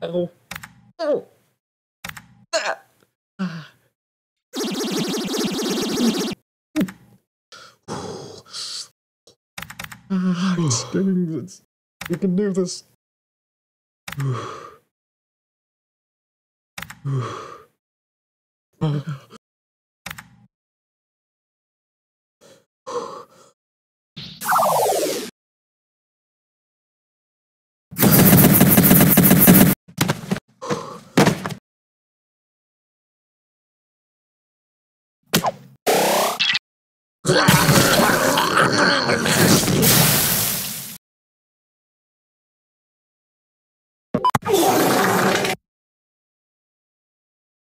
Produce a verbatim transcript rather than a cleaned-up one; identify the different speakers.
Speaker 1: Ow. Ow. Ah. Ah. Ah, it stings. It's, you can do this.